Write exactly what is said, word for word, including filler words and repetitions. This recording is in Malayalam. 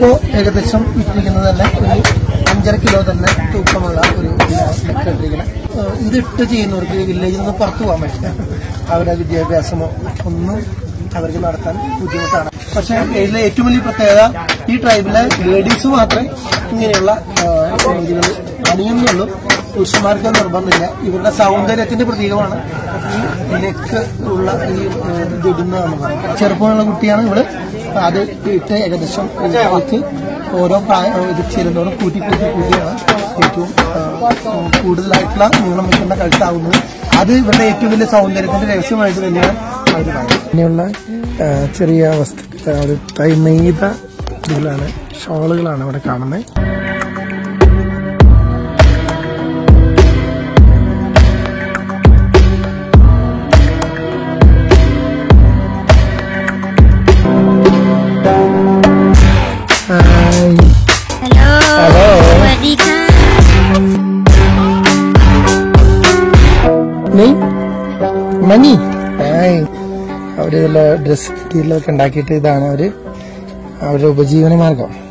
ഇതിപ്പോ ഏകദേശം ഇട്ടിരിക്കുന്നത് തന്നെ ഒരു അഞ്ചര കിലോ തന്നെ തൂക്കമുള്ള ഒരു നെക്ക് ഇട്ടിരിക്കുന്നത്. ഇതിട്ട് ചെയ്യുന്നവർക്ക് വില്ലേജിൽ നിന്ന് പുറത്തു പോകാൻ പറ്റില്ല. അവരുടെ വിദ്യാഭ്യാസമോ ഒന്നും അവർക്ക് നടത്താൻ ബുദ്ധിമുട്ടാണ്. പക്ഷെ ഇതിലെ ഏറ്റവും വലിയ പ്രത്യേകത ഈ ട്രൈബിലെ ലേഡീസ് മാത്രമേ ഇങ്ങനെയുള്ള രീതികൾ അണിയുന്നുള്ളൂ. പുരുഷന്മാർക്ക് നിർബന്ധമില്ല. ഇവരുടെ സൗന്ദര്യത്തിന്റെ പ്രതീകമാണ് ഈ നെക്ക് ഉള്ള ഈ ഇതിടുന്നതെന്ന് പറയുന്നത്. ചെറുപ്പമുള്ള കുട്ടിയാണ് ഇവള്. അത് ഇട്ട് ഏകദേശം അവർക്ക് ഓരോ പ്രായം ഇത് ചേരുന്നതോടും കൂട്ടി കൂട്ടി കൂട്ടിയാണ് ഏറ്റവും കൂടുതലായിട്ടുള്ള നീളം വയ്ക്കുന്ന കഴുത്താവുന്നത്. അത് ഇവരുടെ ഏറ്റവും വലിയ സൗന്ദര്യത്തിന്റെ രഹസ്യമായിട്ട് തന്നെയാണ് അവർ പറയുന്നത്. ഇങ്ങനെയുള്ള ചെറിയ വസ്തുക്കൾ തൈ നെയ്ത ഇതിലാണ് ഷോളുകളാണ് ഇവിടെ കാണുന്നത്. മണി അവര് ഡ്രസ് മെറ്റീരിയലൊക്കെ ഉണ്ടാക്കിയിട്ട് ഇതാണ് അവര് അവരുടെ ഉപജീവന മാർഗം.